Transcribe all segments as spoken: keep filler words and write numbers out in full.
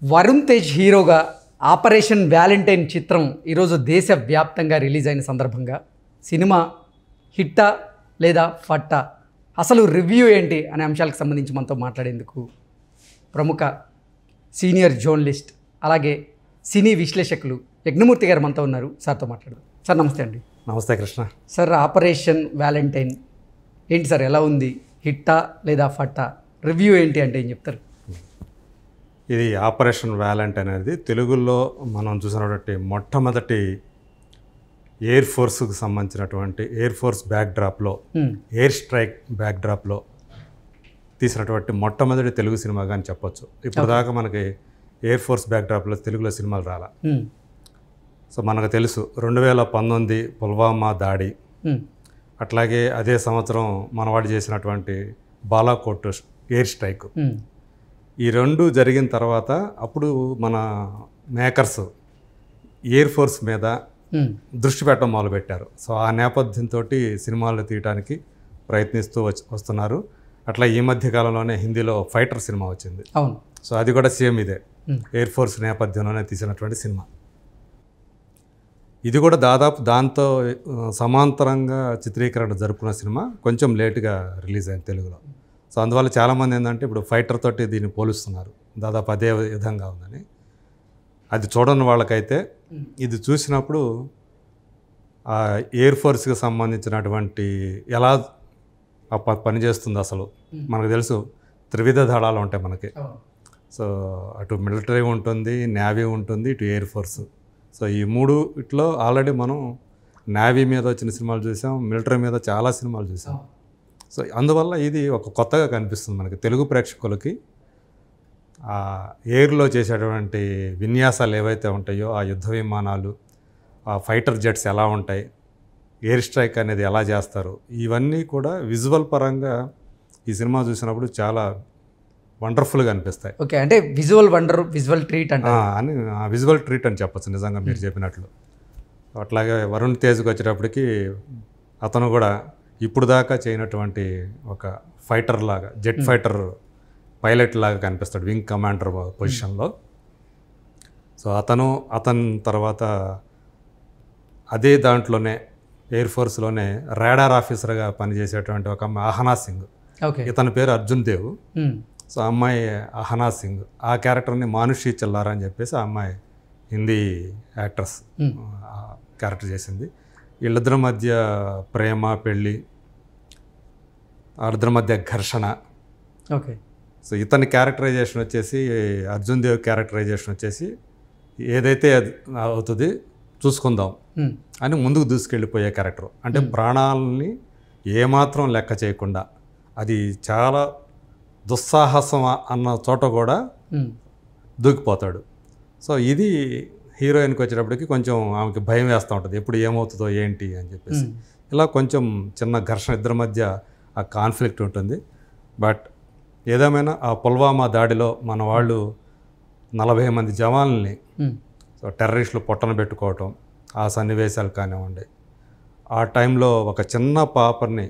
వరుణ్ తేజ్ హీరోగా operation Valentine చిత్రం ఈరోజు దేశవ్యాప్తంగా రిలీజ్ అయిన సందర్భంగా సినిమా హిట్టా లేదా ఫట్టా, అసలు రివ్యూ ఏంటి అనే అంశాలకు సంబంధించి మనతో మాట్లాడేందుకు ప్రముఖ సీనియర్ జర్నలిస్ట్ అలాగే సినీ విశ్లేషకులు యజ్ఞమూర్తి గారు మనతో ఉన్నారు. సార్తో మాట్లాడదాం. సార్ నమస్తే అండి. నమస్తే కృష్ణ. సార్, ఆపరేషన్ వ్యాలంటైన్ ఏంటి సార్, ఎలా ఉంది? హిట్టా లేదా ఫట్టా? రివ్యూ ఏంటి అంటే ఏం చెప్తారు? ఇది ఆపరేషన్ వ్యాలంటైన్ అనేది తెలుగులో మనం చూసినటువంటి మొట్టమొదటి ఎయిర్ ఫోర్స్కి సంబంధించినటువంటి ఎయిర్ ఫోర్స్ బ్యాక్డ్రాప్లో ఎయిర్ స్ట్రైక్ బ్యాక్డ్రాప్లో తీసినటువంటి మొట్టమొదటి తెలుగు సినిమాగా అని చెప్పొచ్చు. ఇప్పుడు దాకా మనకి ఎయిర్ ఫోర్స్ బ్యాక్డ్రాప్లో తెలుగులో సినిమాలు రాలా. సో మనకు తెలుసు రెండు వేల పంతొమ్మిది పుల్వామా దాడి, అట్లాగే అదే సంవత్సరం మనవాడు చేసినటువంటి బాలాకోట్ ఎయిర్ స్ట్రైక్. ఈ రెండు జరిగిన తర్వాత అప్పుడు మన మేకర్స్ ఎయిర్ ఫోర్స్ మీద దృష్టి పెట్టడం మొదలుపెట్టారు. సో ఆ నేపథ్యంతో సినిమాలు తీయడానికి ప్రయత్నిస్తూ వచ్చి వస్తున్నారు. అట్లా ఈ మధ్య కాలంలోనే హిందీలో ఫైటర్ సినిమా వచ్చింది. అవును. సో అది కూడా సేమ్ ఇదే, ఎయిర్ ఫోర్స్ నేపథ్యంలోనే తీసినటువంటి సినిమా. ఇది కూడా దాదాపు దాంతో సమాంతరంగా చిత్రీకరణ జరుపుకున్న సినిమా, కొంచెం లేటుగా రిలీజ్ అయింది తెలుగులో. సో అందువల్ల చాలామంది ఏంటంటే ఇప్పుడు ఫైటర్ తోటి దీన్ని పోలుస్తున్నారు, దాదాపు అదే విధంగా ఉందని. అది చూడని వాళ్ళకైతే ఇది చూసినప్పుడు ఆ ఎయిర్ ఫోర్స్కి సంబంధించినటువంటి ఎలా పనిచేస్తుంది అసలు మనకు తెలుసు. త్రివిధ దళాలు ఉంటాయి మనకి. సో అటు మిలిటరీ ఉంటుంది, నేవీ ఉంటుంది, ఇటు ఎయిర్ ఫోర్స్. సో ఈ మూడు ఇట్లో ఆల్రెడీ మనం నేవీ మీద వచ్చిన సినిమాలు చూసాం, మిలిటరీ మీద చాలా సినిమాలు చూసాం. సో అందువల్ల ఇది ఒక కొత్తగా కనిపిస్తుంది మనకి తెలుగు ప్రేక్షకులకి. ఆ ఎయిర్లో చేసేటువంటి విన్యాసాలు ఏవైతే ఉంటాయో, ఆ యుద్ధ విమానాలు, ఆ ఫైటర్ జెట్స్ ఎలా ఉంటాయి, ఎయిర్ స్ట్రైక్ అనేది ఎలా చేస్తారు, ఇవన్నీ కూడా విజువల్ పరంగా ఈ సినిమా చూసినప్పుడు చాలా వండర్ఫుల్గా అనిపిస్తాయి. ఓకే, అంటే విజువల్ వండర్, విజువల్ ట్రీట్ అంటే అని విజువల్ ట్రీట్ అని చెప్పచ్చు నిజంగా మీరు చెప్పినట్లు. అట్లాగే వరుణ్ తేజ్కి వచ్చేటప్పటికి అతను కూడా ఇప్పుడు దాకా చేయనటువంటి ఒక ఫైటర్ లాగా, జెట్ ఫైటర్ పైలట్ లాగా కనిపిస్తాడు, వింగ్ కమాండర్ పొజిషన్లో. సో అతను అతని తర్వాత అదే దాంట్లోనే ఎయిర్ ఫోర్స్లోనే రాడార్ ఆఫీసర్గా పనిచేసేటువంటి ఒక అమ్మాయి అహనా సింగ్. ఇతని పేరు అర్జున్ దేవ్. సో అమ్మాయి అహనా సింగ్. ఆ క్యారెక్టర్ని మానుషి చెల్లారా అని చెప్పేసి ఆ అమ్మాయి హిందీ యాక్ట్రెస్ క్యారెక్టర్ చేసింది. వీళ్ళిద్దరి మధ్య ప్రేమ, పెళ్ళి, వాళ్ళిద్దరి మధ్య ఘర్షణ. ఓకే. సో ఇతని క్యారెక్టరైజేషన్ వచ్చేసి, అర్జున్ దేవ్ క్యారెక్టరైజేషన్ వచ్చేసి ఏదైతే అవుతుంది చూసుకుందాం అని ముందుకు దూసుకెళ్ళిపోయే క్యారెక్టర్. అంటే ప్రాణాలని ఏమాత్రం లెక్క చేయకుండా, అది చాలా దుస్సాహసం అన్న చోట కూడా దూకిపోతాడు. సో ఇది హీరోయిన్కి వచ్చేటప్పటికి కొంచెం ఆమెకి భయం వేస్తూ ఉంటుంది, ఎప్పుడు ఏమవుతుందో ఏంటి అని చెప్పేసి. ఇలా కొంచెం చిన్న ఘర్షణ, ఇద్దరి మధ్య ఆ కాన్ఫ్లిక్ట్ ఉంటుంది. బట్ ఏదేమైనా ఆ పుల్వామా దాడిలో మన వాళ్ళు నలభై మంది జవాన్లని సో టెర్రరిస్టులు పొట్టన పెట్టుకోవటం, ఆ సన్నివేశాలు కానివ్వండి, ఆ టైంలో ఒక చిన్న పాపని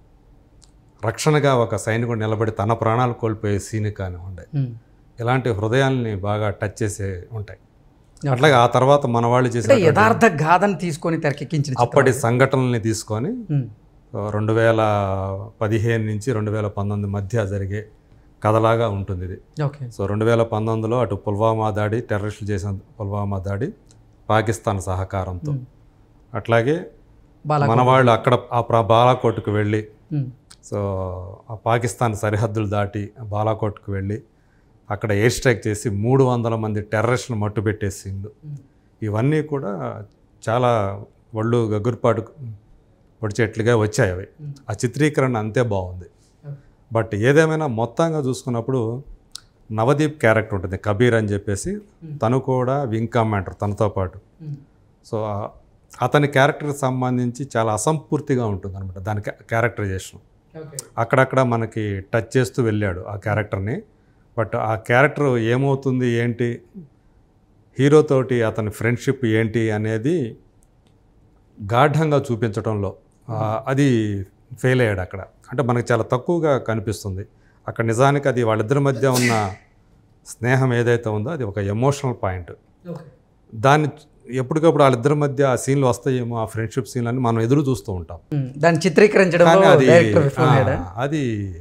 రక్షణగా ఒక సైనికుడు నిలబడి తన ప్రాణాలు కోల్పోయే సీన్ కానివ్వండి, ఇలాంటి హృదయాల్ని బాగా టచ్ చేసే ఉంటాయి. అట్లాగే ఆ తర్వాత మన వాళ్ళు చేసే యథార్థ గాథను తీసుకొని తెరకెక్కించిన అప్పటి సంఘటనల్ని తీసుకొని రెండు వేల పదిహేను నుంచి రెండు వేల పంతొమ్మిది మధ్య జరిగే కథలాగా ఉంటుంది ఇది. సో రెండు వేల పంతొమ్మిదిలో అటు పుల్వామా దాడి, టెర్రరిస్టులు చేసిన పుల్వామా దాడి పాకిస్తాన్ సహకారంతో, అట్లాగే మన వాళ్ళు అక్కడ ఆ బాలాకోట్కు వెళ్ళి, సో ఆ పాకిస్తాన్ సరిహద్దులు దాటి బాలాకోట్కు వెళ్ళి అక్కడ ఎయిర్ స్ట్రైక్ చేసి మూడు వందల మంది టెర్రరిస్టులు మట్టుబెట్టేసిండు. ఇవన్నీ కూడా చాలా ఒళ్ళు గగుర్పాటు పొడిచేట్లుగా వచ్చాయి అవి. ఆ చిత్రీకరణ అంతే బాగుంది. బట్ ఏదేమైనా మొత్తంగా చూసుకున్నప్పుడు నవదీప్ క్యారెక్టర్ ఉంటుంది, కబీర్ అని చెప్పేసి, తను కూడా వింగ్ కమాండర్ తనతో పాటు. సో అతని క్యారెక్టర్కి సంబంధించి చాలా అసంపూర్తిగా ఉంటుంది అనమాట దాని క్యారెక్టరైజేషన్. అక్కడక్కడ మనకి టచ్ చేస్తూ వెళ్ళాడు ఆ క్యారెక్టర్ని. బట్ ఆ క్యారెక్టర్ ఏమవుతుంది ఏంటి, హీరోతోటి అతని ఫ్రెండ్షిప్ ఏంటి అనేది గాఢంగా చూపించడంలో అది ఫెయిల్ అయ్యాడు అక్కడ. అంటే మనకు చాలా తక్కువగా కనిపిస్తుంది అక్కడ. నిజానికి అది వాళ్ళిద్దరి మధ్య ఉన్న స్నేహం ఏదైతే ఉందో అది ఒక ఎమోషనల్ పాయింట్. దాన్ని ఎప్పటికప్పుడు వాళ్ళిద్దరి మధ్య ఆ సీన్లు వస్తాయేమో, ఆ ఫ్రెండ్షిప్ సీన్లు అని మనం ఎదురు చూస్తూ ఉంటాం. దాన్ని చిత్రీకరించడం అది అది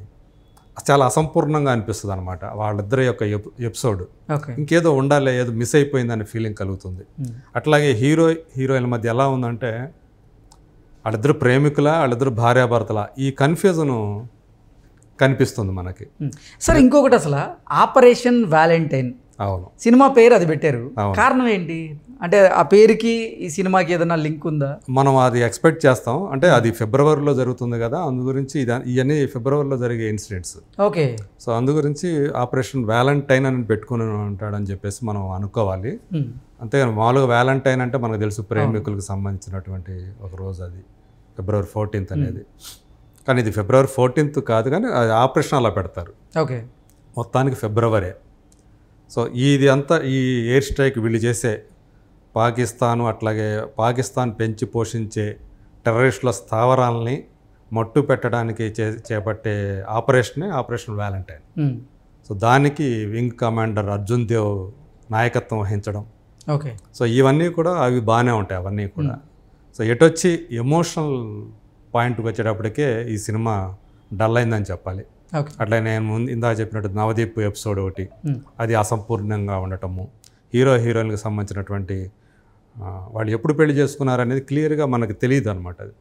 చాలా అసంపూర్ణంగా అనిపిస్తుంది అనమాట వాళ్ళిద్దరి యొక్క ఎపిసోడ్. ఇంకేదో ఉండాలి, ఏదో మిస్ అయిపోయిందనే ఫీలింగ్ కలుగుతుంది. అట్లాగే హీరో హీరోయిన్ మధ్య ఎలా ఉందంటే వాళ్ళిద్దరు ప్రేమికుల, వాళ్ళిద్దరు భార్యాభర్తల, ఈ కన్ఫ్యూజన్ కనిపిస్తుంది మనకి. సార్ ఇంకొకటి, అసలు ఆపరేషన్ వ్యాలంటైన్ అవును సినిమా పేరు అది పెట్టారు, కారణం ఏంటి? అంటే ఆ పేరుకి ఈ సినిమాకి ఏదైనా లింక్ ఉందా? మనం అది ఎక్స్పెక్ట్ చేస్తాం. అంటే అది ఫిబ్రవరిలో జరుగుతుంది కదా, అందు గురించి ఇది ఇవన్నీ ఫిబ్రవరిలో జరిగే ఇన్సిడెంట్స్. ఓకే. సో అందు గురించి ఆపరేషన్ వ్యాలంటైన్ అని పెట్టుకుని ఉంటాడని చెప్పేసి మనం అనుకోవాలి. అంతేగాని మామూలుగా వ్యాలంటైన్ అంటే మనకు తెలుసు ప్రేమికులకు సంబంధించినటువంటి ఒక రోజు, అది ఫిబ్రవరి ఫోర్టీన్త్ అనేది. కానీ ఇది ఫిబ్రవరి ఫోర్టీన్త్ కాదు, కానీ అది ఆపరేషన్ అలా పెడతారు. ఓకే. మొత్తానికి ఫిబ్రవరి. సో ఇది అంతా ఈ ఎయిర్ స్ట్రైక్ వీళ్ళు చేసే పాకిస్తాను, అట్లాగే పాకిస్తాన్ పెంచి పోషించే టెర్రరిస్టుల స్థావరాలని మట్టు పెట్టడానికి చే చేపట్టే ఆపరేషనే ఆపరేషన్ వ్యాలంటైన్. సో దానికి వింగ్ కమాండర్ అర్జున్ దేవ్ నాయకత్వం వహించడం. ఓకే. సో ఇవన్నీ కూడా అవి బాగానే ఉంటాయి అవన్నీ కూడా. సో ఎటొచ్చి ఎమోషనల్ పాయింట్కి వచ్చేటప్పటికే ఈ సినిమా డల్ అయిందని చెప్పాలి. అట్లా నేను ముందు ఇందాక చెప్పినట్టు నవదీప్ ఎపిసోడ్ ఒకటి, అది అసంపూర్ణంగా ఉండటము, హీరో హీరోయిన్కి సంబంధించినటువంటి వాళ్ళు ఎప్పుడు పెళ్లి చేసుకున్నారు అనేది క్లియర్గా మనకు తెలియదు అనమాట. అది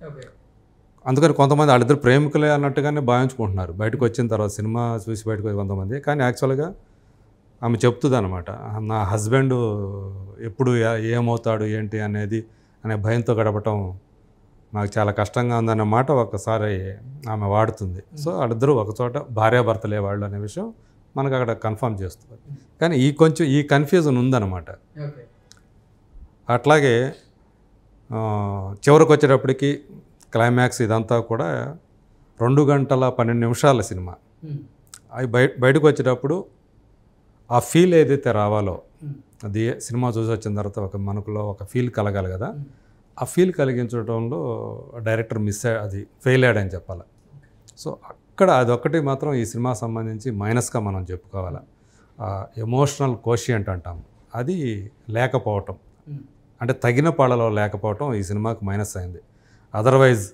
అందుకని కొంతమంది వాళ్ళిద్దరు ప్రేమికులే అన్నట్టుగానే భావించుకుంటున్నారు బయటకు వచ్చిన తర్వాత, సినిమా చూసి బయటకు వచ్చి కొంతమంది. కానీ యాక్చువల్గా ఆమె చెప్తుంది అనమాట, నా హస్బెండ్ ఎప్పుడు ఏమవుతాడు ఏంటి అనేది అనే భయంతో గడపటం నాకు చాలా కష్టంగా ఉందన్నమాట ఒకసారి ఆమె వాడుతుంది. సో వాళ్ళిద్దరూ ఒకచోట భార్యాభర్తలే వాళ్ళు అనే విషయం మనకు అక్కడ కన్ఫర్మ్ చేస్తుంది. కానీ ఈ కొంచెం ఈ కన్ఫ్యూజన్ ఉందన్నమాట. అట్లాగే చివరికి వచ్చేటప్పటికి క్లైమాక్స్ ఇదంతా కూడా రెండు గంటల పన్నెండు నిమిషాల సినిమా. అవి బయ బయటకు వచ్చేటప్పుడు ఆ ఫీల్ ఏదైతే రావాలో, అది సినిమా చూసి వచ్చిన తర్వాత ఒక మనకులో ఒక ఫీల్ కలగాలి కదా, ఆ ఫీల్ కలిగించడంలో డైరెక్టర్ మిస్ అది ఫెయిల్ అయ్యాడని చెప్పాలి. సో అక్కడ అదొక్కటి మాత్రం ఈ సినిమా సంబంధించి మైనస్గా మనం చెప్పుకోవాలి. ఎమోషనల్ కోషియంట్ అంటాం, అది లేకపోవటం, అంటే తగిన పాళ్ళలో లేకపోవటం ఈ సినిమాకి మైనస్ అయింది. అదర్వైజ్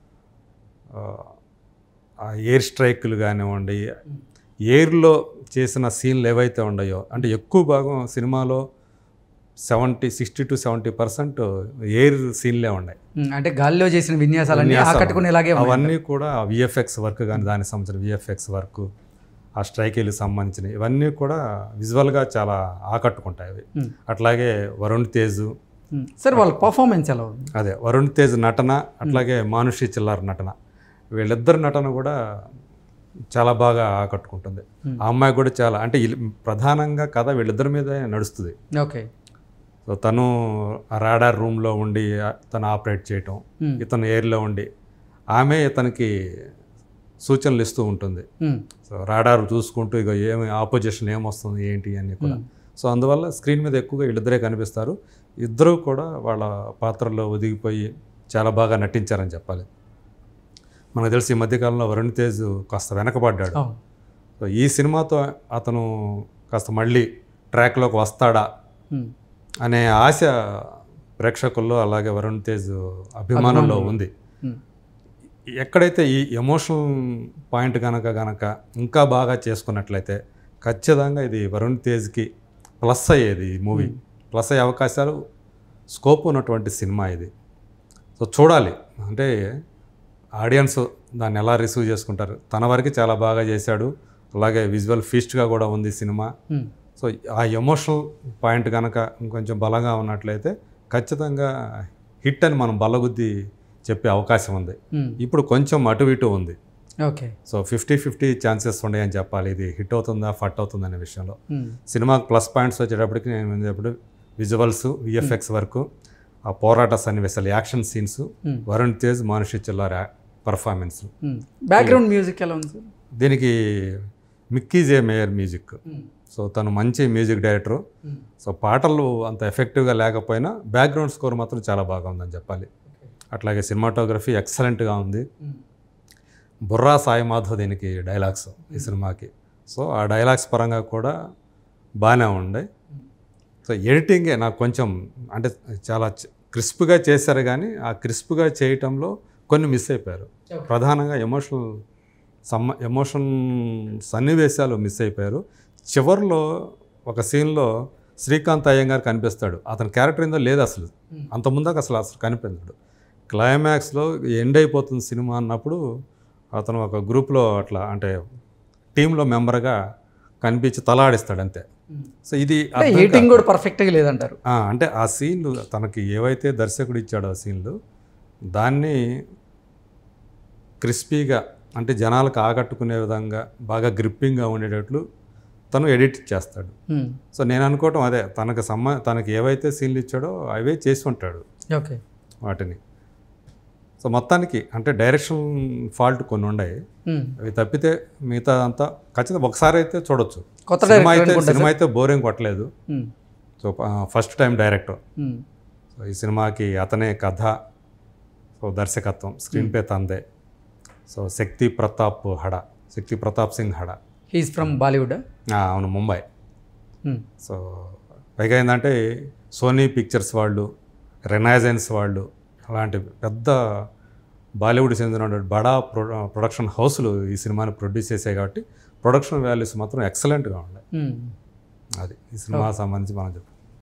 ఆ ఎయిర్ స్ట్రైకులు కానివ్వండి, ఎయిర్లో చేసిన సీన్లు ఏవైతే ఉన్నాయో, అంటే ఎక్కువ భాగం సినిమాలో seventy sixty to seventy percent air సీన్లే ఉన్నాయి. అంటే గాలిలో చేసిన విన్యాసాలన్నీ ఆకట్టుకునేలాగే అవన్నీ కూడా విఎఫ్ఎక్స్ వర్క్ కానీ దానికి సంబంధించిన విఎఫ్ఎక్స్ వర్క్, ఆ స్ట్రైకేలకు సంబంధించిన ఇవన్నీ కూడా విజువల్గా చాలా ఆకట్టుకుంటాయి అవి. అట్లాగే వరుణ్ తేజ్ సార్ వాళ్ళ పర్ఫార్మెన్స్ ఎలా ఉంది? అదే వరుణ్ తేజ్ నటన, అట్లాగే మానుషి చిల్లార్ నటన, వీళ్ళిద్దరు నటన కూడా చాలా బాగా ఆకట్టుకుంటుంది. ఆ అమ్మాయి కూడా చాలా, అంటే ప్రధానంగా కథ వీళ్ళిద్దరి మీద నడుస్తుంది. ఓకే. సో తను రాడార్ రూమ్లో ఉండి తను ఆపరేట్ చేయటం, ఇతను ఎయిర్లో ఉండి ఆమె ఇతనికి సూచనలు ఇస్తూ ఉంటుంది. సో రాడార్ చూసుకుంటూ ఇక ఏమి ఆపోజిషన్ ఏమొస్తుంది ఏంటి అని కూడా. సో అందువల్ల స్క్రీన్ మీద ఎక్కువగా వీళ్ళిద్దరే కనిపిస్తారు. ఇద్దరూ కూడా వాళ్ళ పాత్రలో ఒదిగిపోయి చాలా బాగా నటించారని చెప్పాలి. మనకు తెలిసి ఈ మధ్యకాలంలో వరుణ్ తేజ్ కాస్త వెనకబడ్డాడు. సో ఈ సినిమాతో అతను కాస్త మళ్ళీ ట్రాక్లోకి వస్తాడా అనే ఆశ ప్రేక్షకుల్లో, అలాగే వరుణ్ తేజ్ అభిమానుల్లో ఉంది. ఎక్కడైతే ఈ ఎమోషనల్ పాయింట్ కనుక కనుక ఇంకా బాగా చేసుకున్నట్లయితే ఖచ్చితంగా ఇది వరుణ్ తేజ్కి ప్లస్ అయ్యేది. ఈ మూవీ ప్లస్ అయ్యే అవకాశాలు, స్కోప్ ఉన్నటువంటి సినిమా ఇది. సో చూడాలి, అంటే ఆడియన్స్ దాన్ని ఎలా రిసీవ్ చేసుకుంటారు. తన వరకు చాలా బాగా చేశాడు, అలాగే విజువల్ ఫీస్ట్గా కూడా ఉంది సినిమా. సో ఆ ఎమోషనల్ పాయింట్ కనుక ఇంకొంచెం బలంగా ఉన్నట్లయితే ఖచ్చితంగా హిట్ అని మనం బల్లగుద్ది చెప్పే అవకాశం ఉంది. ఇప్పుడు కొంచెం అటు ఇటు ఉంది. Okay. So fifty fifty chances ఉన్నాయని చెప్పాలి, ఇది హిట్ అవుతుందా ఫట్ అవుతుందా అనే విషయంలో. సినిమాకి ప్లస్ పాయింట్స్ వచ్చేటప్పటికి నేను ఎప్పుడు విజువల్స్, విఎఫ్ఎక్స్ వరకు, ఆ పోరాట సన్నివేశాలు, action scenes, Varun Tej, Manushi Chhillar performance. Background music ఎలా ఉంది? దీనికి మిక్కీ జే మేయర్ మ్యూజిక్. సో తను మంచి మ్యూజిక్ డైరెక్టరు. సో పాటలు అంత ఎఫెక్టివ్గా లేకపోయినా బ్యాక్గ్రౌండ్ స్కోర్ మాత్రం చాలా బాగా ఉందని చెప్పాలి. అట్లాగే సినిమాటోగ్రఫీ ఎక్సలెంట్గా ఉంది. బుర్రా సాయి మాధవ్ దీనికి డైలాగ్స్ ఈ సినిమాకి. సో ఆ డైలాగ్స్ పరంగా కూడా బాగానే ఉండే. సో ఎడిటింగే నాకు కొంచెం అంటే చాలా క్రిస్ప్గా చేశారు, కానీ ఆ క్రిస్ప్గా చేయటంలో కొన్ని మిస్ అయిపోయారు. ప్రధానంగా ఎమోషనల్ సమ్మ ఎమోషన్ సన్నివేశాలు మిస్ అయిపోయారు. చివరిలో ఒక సీన్లో శ్రీకాంత్ అయ్యంగారు కనిపిస్తాడు. అతని క్యారెక్టర్ ఏందో లేదు అసలు, అంత ముందాక అసలు అసలు కనిపించాడు. క్లైమాక్స్లో ఎండ్ అయిపోతుంది సినిమా అన్నప్పుడు అతను ఒక గ్రూప్లో అట్లా అంటే టీంలో మెంబర్గా కనిపించి తలాడిస్తాడు అంతే. సో ఇది ఎడిటింగ్ కూడా పర్ఫెక్ట్గా లేదంటారు. అంటే ఆ సీన్లు తనకి ఏవైతే దర్శకుడు ఇచ్చాడో ఆ సీన్లు దాన్ని క్రిస్పీగా అంటే జనాలకు ఆకట్టుకునే విధంగా బాగా గ్రిప్పింగ్గా ఉండేటట్లు తను ఎడిట్ చేస్తాడు. సో నేను అనుకోవటం అదే, తనకు సంబ తనకి ఏవైతే సీన్లు ఇచ్చాడో అవే చేసి ఉంటాడు ఓకే వాటిని. సో మొత్తానికి అంటే డైరెక్షన్ ఫాల్ట్ కొన్ని ఉన్నాయి, అవి తప్పితే మిగతా అంతా ఖచ్చితంగా ఒకసారి అయితే చూడొచ్చు. సినిమా అయితే సినిమా అయితే బోరింగ్ కొట్టలేదు. So first time director. So ఈ సినిమాకి అతనే కథ, సో దర్శకత్వం, స్క్రీన్ ప్లే తందే. So Shakti Pratap Hada, Shakti Pratap Singh Hada. He's from Bollywood. అవును, ముంబై. సో పైగా ఏంటంటే సోనీ పిక్చర్స్ వాళ్ళు, రెనైజెన్స్ వాళ్ళు అలాంటి పెద్ద బాలీవుడ్ చెందిన బడా ప్రొ ప్రొడక్షన్ హౌస్లు ఈ సినిమాని ప్రొడ్యూస్ చేసాయి కాబట్టి ప్రొడక్షన్ వాల్యూస్ మాత్రం ఎక్సలెంట్గా ఉన్నాయి. అది ఈ సినిమా సంబంధించి మనం చెప్పుకోవాలి.